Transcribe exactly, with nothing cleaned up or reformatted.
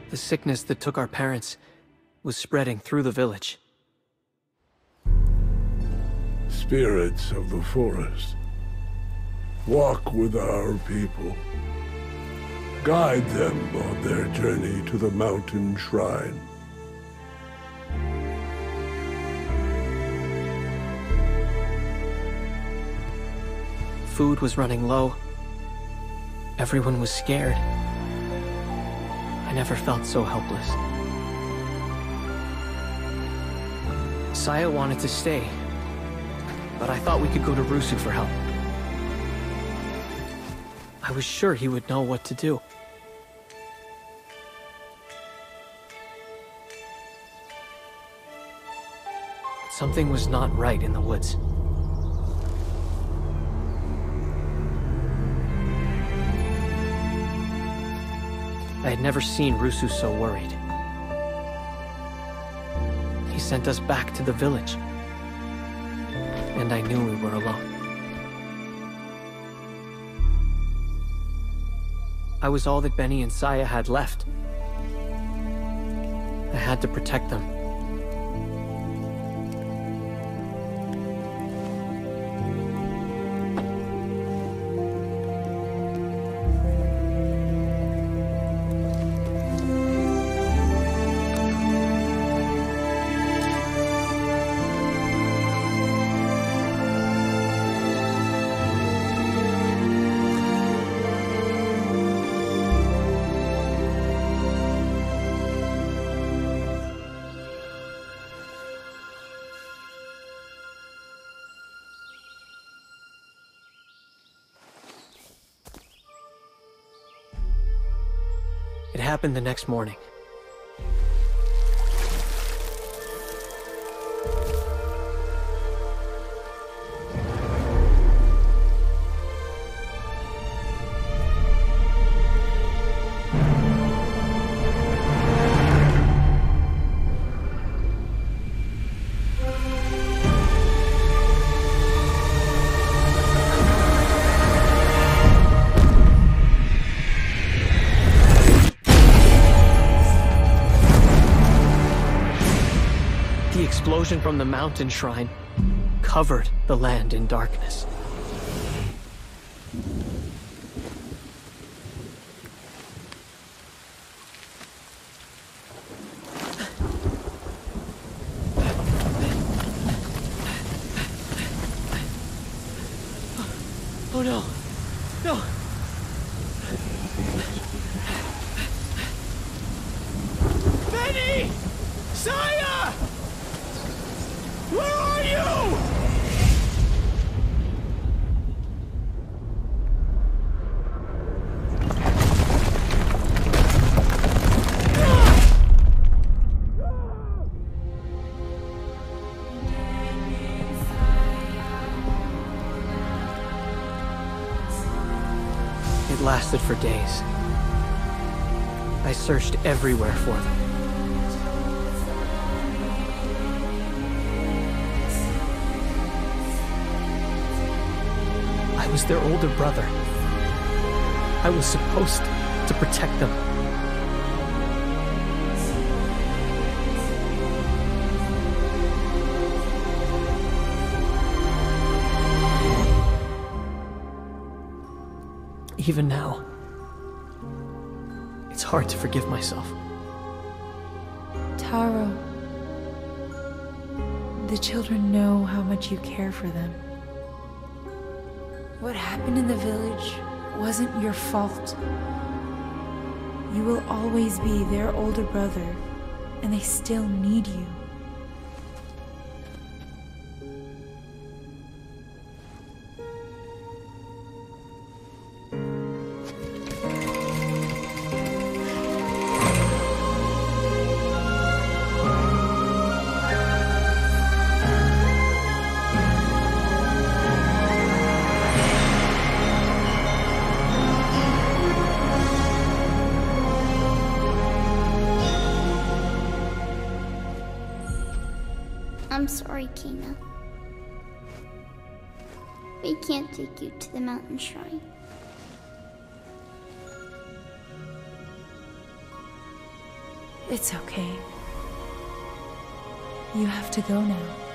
The sickness that took our parents was spreading through the village. Spirits of the forest, walk with our people. Guide them on their journey to the mountain shrine. Food was running low. Everyone was scared. I never felt so helpless. Saya wanted to stay, but I thought we could go to Rusu for help. I was sure he would know what to do. But something was not right in the woods. I had never seen Rusu so worried. He sent us back to the village, and I knew we were alone. I was all that Benny and Saya had left. I had to protect them. It happened the next morning. The explosion from the mountain shrine covered the land in darkness. Oh no! No! Benny! Saya! Where are you? It lasted for days. I searched everywhere for them. I was their older brother. I was supposed to protect them. Even now, it's hard to forgive myself. Taro, the children know how much you care for them. What happened in the village wasn't your fault. You will always be their older brother, and they still need you. I'm sorry, Kina. We can't take you to the mountain shrine. It's okay. You have to go now.